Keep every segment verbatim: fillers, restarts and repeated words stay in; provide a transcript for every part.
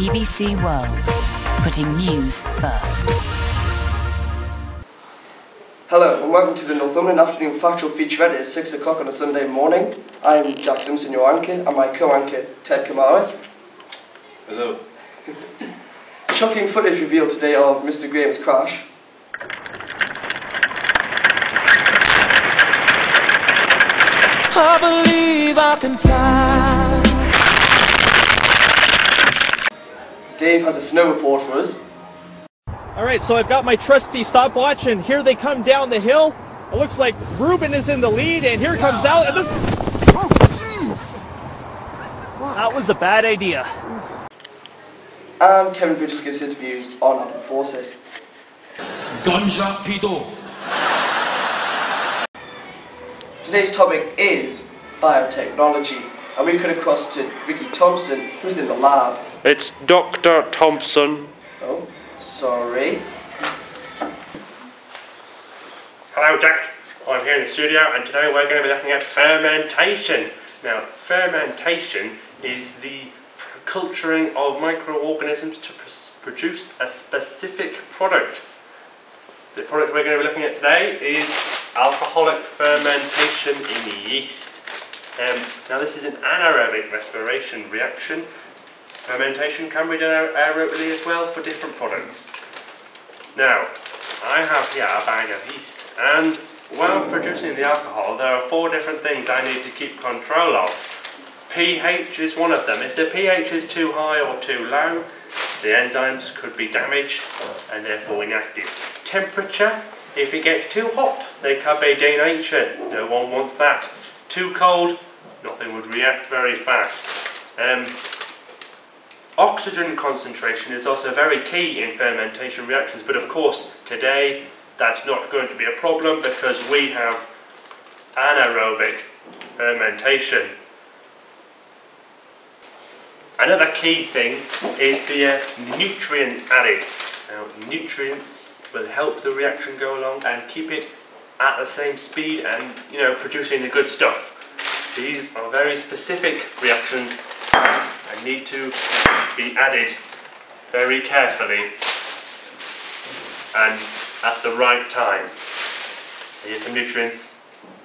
B B C World, putting news first. Hello and welcome to the Northumberland Afternoon Factual Featurette at six o'clock on a Sunday morning. I'm Jack Simpson, your anchor, and my co-anchor, Ted Kamara. Hello. Shocking footage revealed today of Mister Graham's crash. I believe I can fly. Dave has a snow report for us. Alright, so I've got my trusty stopwatch and here they come down the hill. It looks like Ruben is in the lead and here comes Al and this... Oh, jeez! That was a bad idea. And Kevin Bridges gives his views on how to enforce it. Ganja Pido. Today's topic is biotechnology, and we cut across to Ricky Thompson, who's in the lab. It's Doctor Thompson. Oh, sorry. Hello, Jack. I'm here in the studio, and today we're going to be looking at fermentation. Now, fermentation is the culturing of microorganisms to pr produce a specific product. The product we're going to be looking at today is alcoholic fermentation in yeast. Um, now, this is an anaerobic respiration reaction. Fermentation can be done aerobically as well for different products. Now, I have here a bag of yeast, and while producing the alcohol, there are four different things I need to keep control of. pH is one of them. If the pH is too high or too low, the enzymes could be damaged and therefore inactive. Temperature, if it gets too hot, they could be denatured. No one wants that. Too cold, nothing would react very fast. Um, Oxygen concentration is also very key in fermentation reactions, but of course today that's not going to be a problem because we have anaerobic fermentation. Another key thing is the uh, nutrients added. Now, nutrients will help the reaction go along and keep it at the same speed and, you know, producing the good stuff. These are very specific reactions and need to be added very carefully and at the right time. Here's some nutrients.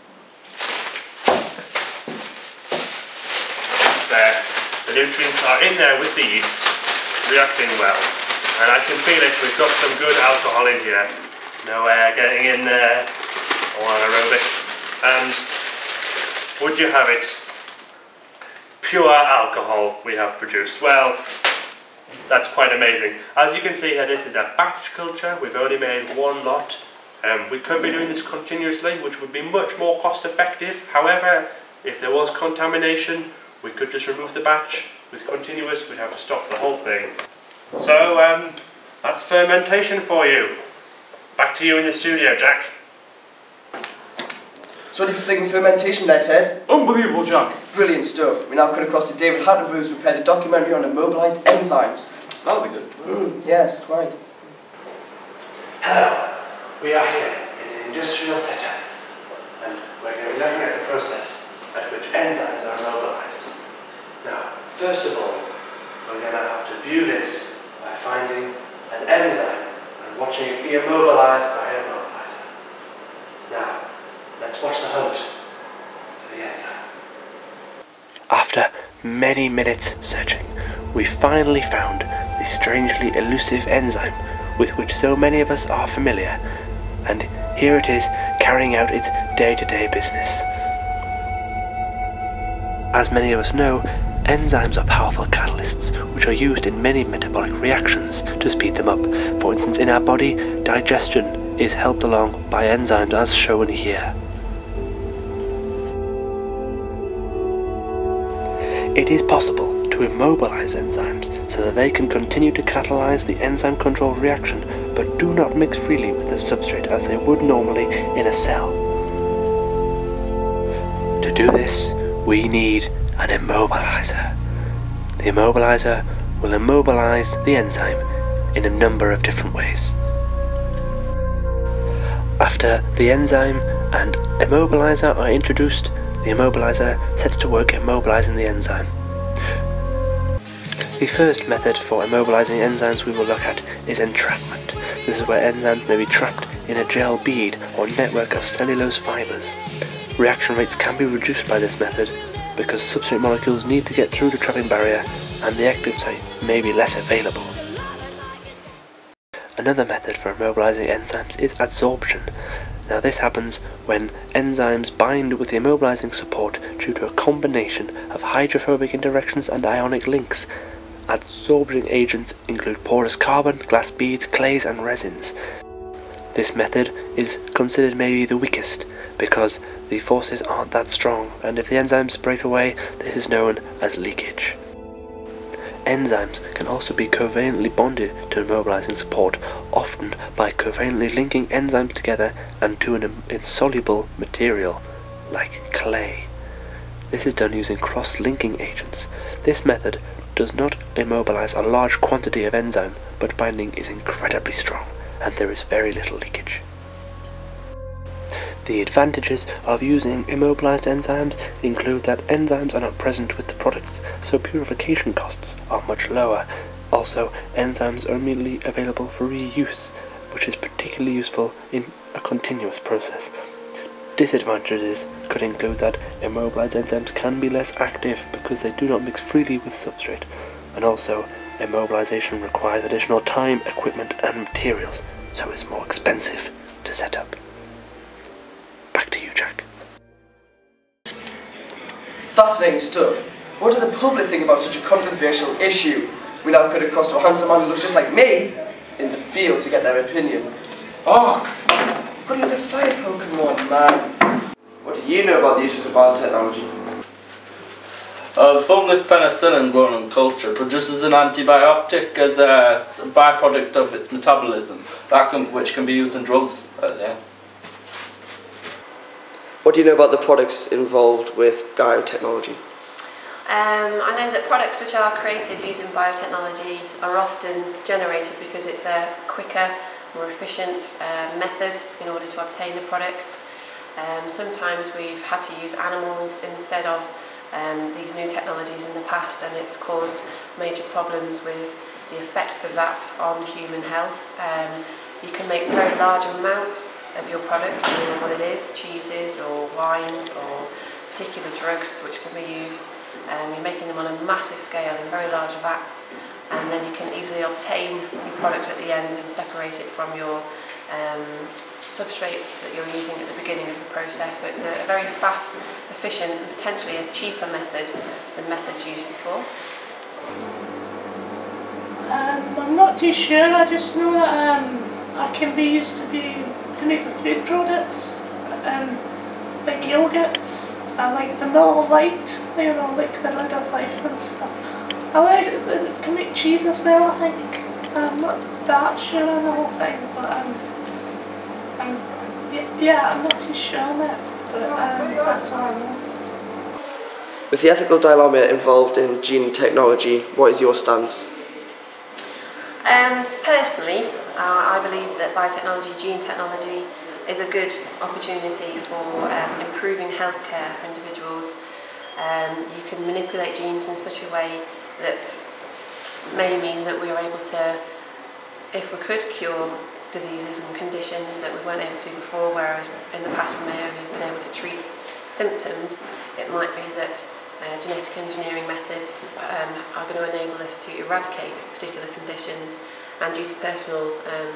There. The nutrients are in there with the yeast, reacting well. And I can feel it, we've got some good alcohol in here. No air getting in there, or anaerobic. And would you have it? Pure alcohol we have produced. Well, that's quite amazing. As you can see here, this is a batch culture. We've only made one lot. Um, we could be doing this continuously, which would be much more cost effective. However, if there was contamination, we could just remove the batch. With continuous, we'd have to stop the whole thing. So, um, that's fermentation for you. Back to you in the studio, Jack. So what do you think of fermentation there, Ted? Unbelievable, Jack. Brilliant stuff. We now cut across to David Hattenberg, who's prepared a documentary on immobilised enzymes. That'll be good. Mm, yes, quite. Hello, we are here in an industrial setup and we're going to be looking at the process at which enzymes are immobilised. Now, first of all, we're going to have to view this by finding an enzyme and watching it be immobilised by an immobiliser. Now, let's watch the hunt for the enzyme. After many minutes searching, we finally found the strangely elusive enzyme with which so many of us are familiar, and here it is carrying out its day-to-day business. As many of us know, enzymes are powerful catalysts which are used in many metabolic reactions to speed them up. For instance, in our body, digestion is helped along by enzymes as shown here. It is possible to immobilize enzymes so that they can continue to catalyze the enzyme-controlled reaction but do not mix freely with the substrate as they would normally in a cell. To do this, we need an immobilizer. The immobilizer will immobilize the enzyme in a number of different ways. After the enzyme and immobilizer are introduced, the immobilizer sets to work immobilizing the enzyme. The first method for immobilizing enzymes we will look at is entrapment. This is where enzymes may be trapped in a gel bead or network of cellulose fibers. Reaction rates can be reduced by this method because substrate molecules need to get through the trapping barrier and the active site may be less available. Another method for immobilizing enzymes is adsorption. Now this happens when enzymes bind with the immobilizing support due to a combination of hydrophobic interactions and ionic links. Adsorbing agents include porous carbon, glass beads, clays and resins. This method is considered maybe the weakest because the forces aren't that strong, and if the enzymes break away, this is known as leakage. Enzymes can also be covalently bonded to immobilizing support, often by covalently linking enzymes together and to an insoluble material, like clay. This is done using cross-linking agents. This method does not immobilize a large quantity of enzyme, but binding is incredibly strong, and there is very little leakage. The advantages of using immobilized enzymes include that enzymes are not present with the products, so purification costs are much lower. Also, enzymes are immediately available for reuse, which is particularly useful in a continuous process. Disadvantages could include that immobilized enzymes can be less active because they do not mix freely with substrate, and also immobilization requires additional time, equipment and materials, so it's more expensive to set up. Back to you, Jack. Fascinating stuff. What do the public think about such a controversial issue? We now cut across to a handsome man who looks just like me in the field to get their opinion. Oh, But he was a fire Pokemon, man. What do you know about the uses of biotechnology? Uh, the fungus penicillin grown in culture produces an antibiotic as a, as a byproduct of its metabolism, that can, which can be used in drugs. Uh, yeah. What do you know about the products involved with biotechnology? Um, I know that products which are created using biotechnology are often generated because it's a quicker, more efficient uh, method in order to obtain the products. Um, sometimes we've had to use animals instead of um, these new technologies in the past, and it's caused major problems with the effects of that on human health. Um, you can make very large amounts of your product, depending on what it is, cheeses or wines or particular drugs which can be used. Um, you're making them on a massive scale in very large vats, and then you can easily obtain your product at the end and separate it from your um, substrates that you're using at the beginning of the process. So it's a, a very fast, efficient and potentially a cheaper method than methods used before. Um, I'm not too sure, I just know that um, I can be used to be to make the food products, um, like yogurts, and like the Miller Lite, you know, like the rid of life and stuff. I like it, it can make cheese as well, I think. I'm not that sure on the whole thing, but um, I'm, yeah, I'm not too sure on it, but um, that's what I know. With the ethical dilemma involved in gene technology, what is your stance? Um, personally, uh, I believe that biotechnology, gene technology, is a good opportunity for um, improving healthcare for individuals. Um, you can manipulate genes in such a way that may mean that we are able to, if we could cure diseases and conditions that we weren't able to before, whereas in the past we may only have been able to treat symptoms, it might be that uh, genetic engineering methods um, are going to enable us to eradicate particular conditions, and due to personal um,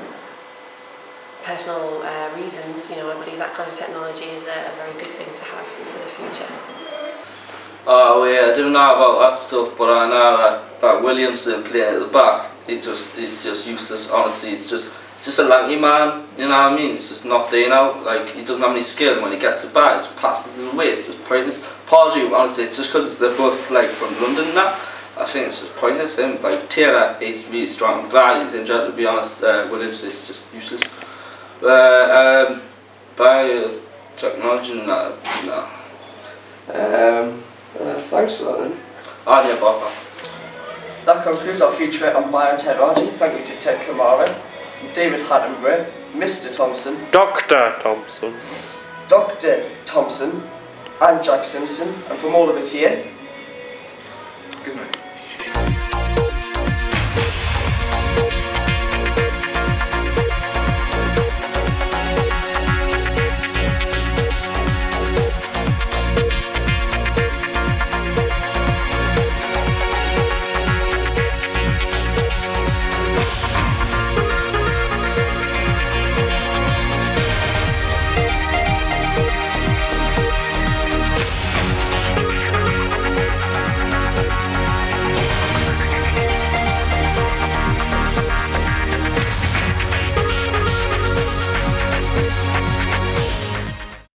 personal uh, reasons, you know, I believe that kind of technology is a, a very good thing to have for the future. Oh yeah, I don't know about that stuff, but I know that, that Williamson playing at the back, he just he's just useless. Honestly, it's just it's just a lanky man. You know what I mean? It's just not there now. Like, he doesn't have any skill, and when he gets it back, he just passes it away. It's just pointless. Paul G, honestly, it's just because they're both like from London now. I think it's just pointless. Him, like Taylor, he's really strong. I'm glad he's injured. To be honest, uh, Williamson is just useless. Uh, um, biotechnology, no, no. Um, uh, thanks for that then. Oh yeah, Bob. That concludes our featurette on biotechnology. Thank you to Ted Kamara, David Hattenbury, Mister Thompson, Doctor Thompson, Doctor Thompson. I'm Jack Simpson, and from all of us here, good night.